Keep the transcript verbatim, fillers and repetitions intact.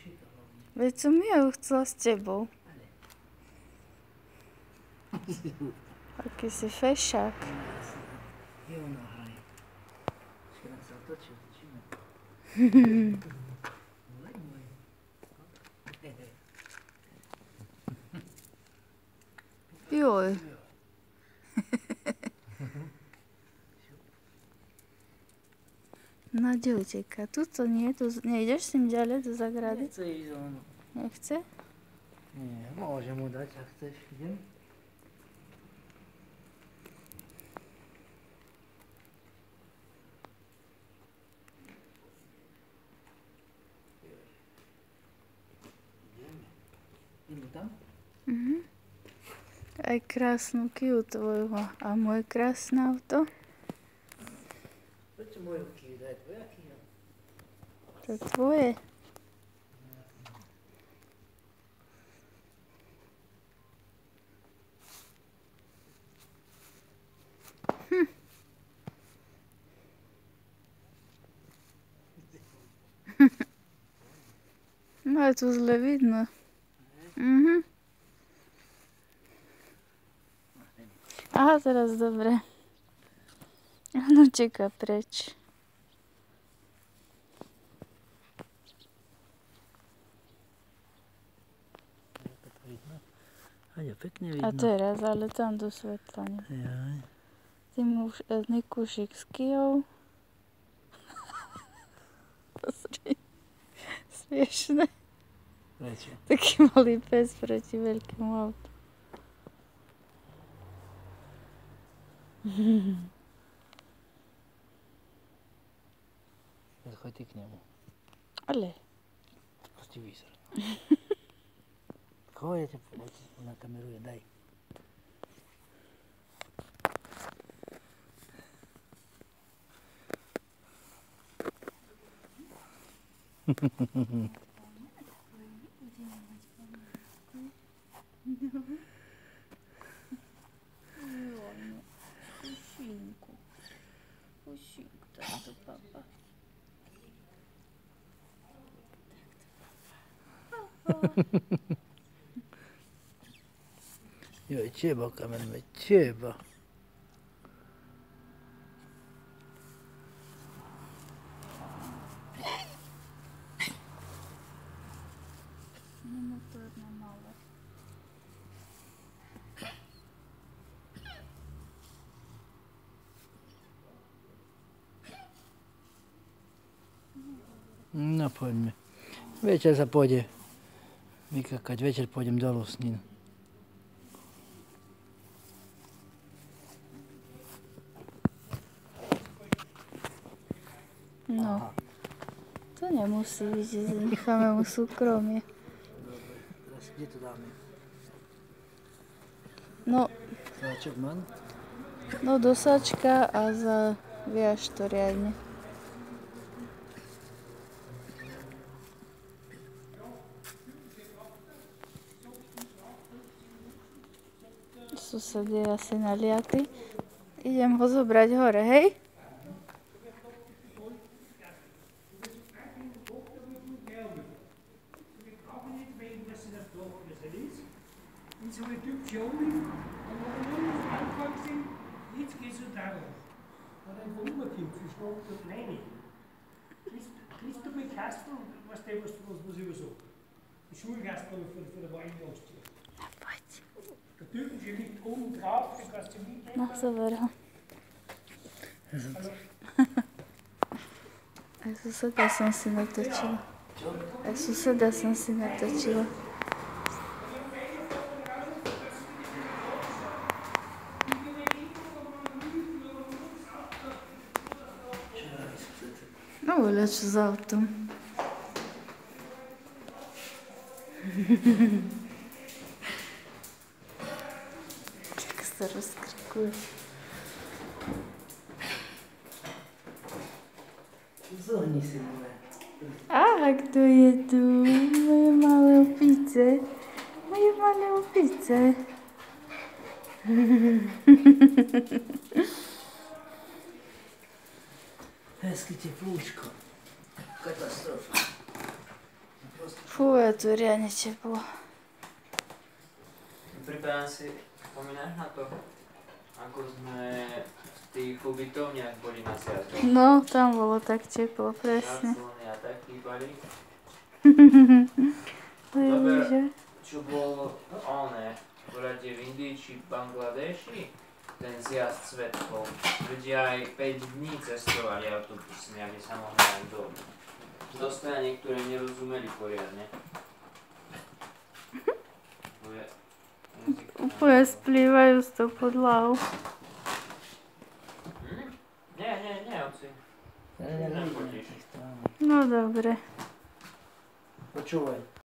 Veď som ja chcela s tebou. Aký si fešák. Jo, nahraj. Ešte nám sa otočil, točíme. Joj. No, kde uteká? Tuto nie, tu nejdeš s ním ďalej do zagrady? Nechce ísť on. Nechce? Nie, môžem mu dať, ak chceš, idem. Ideme tam? Mhm. Aj krásnu Kiu tvojho. A moje krásne auto? Prečo moje Kiu? Daj tvoja Kiu. To je tvoje. Hm. No je tu zle vidno. Mhm. Aha, teraz dobre. On uteká preč. Aďa, pekne vidno. A teraz, ale tam do svetla. Jaj. Ty muž, Nikušik s Kijou. Pozri. Smiešné. Prečo? Taký malý pes proti veľkému autu. Choď ty k nemu. Ale. Proste výsor. Choď, ja ťa nakamerujem, daj. Pušinku. Pušinku, tak to papa. Joj, teba kamerujeme, teba. No motorná malá. No poďme. Večer sa pôjde vykakať, večer pôjdem dolu s ním. No, to nemusí byť, necháme mu súkromie. Dobre, teraz kde to dáme? No, Sáčok mám? no do sačka a zaviaž to riadne. Sused je asi naliatý. Idem ho zobrať hore, hej? Så er det dybt sjovligt, og når der er nogen fremkomsting, lidt skal så der og der er en umgekim für Stopp und Kleine. Kriegst du mit Kasten, was der was was ich so. Die Schulkasten für für der Weinjagd. Der Typen, der liegt oben drauf, den kannst du mitnehmen. No, zober ho. Aj suseda som si natočila. Aj suseda som si natočila. No, voľa čo za autom. Tak sa rozkrikuje. Zohni si moje. Aha, kto je tu? Moje malé opice. Moje malé opice. Hezky teplúčko. Katastrofa. Proste Fú, je tu riadne teplo. Pripadám si, spomínaš na to, ako sme v tých ubytovniach boli na sviatku? No, tam bolo tak teplo, presne. Garçóny a tak chýbali. Dobre. Čo bolo oné, poradie v Indii či Bangladeši, ten zjazd svetkov. Ľudia aj päť dní cestovali autobusmi, aby sa mohli aj do, do strany, ktoré nerozumeli poriadne. To je jazyk, Úplne splývajú s tou podľahou. Hm? Nie, nie, nie, oci. Ja nevidím Nepotíš. tých strán. No dobre. Počúvaj.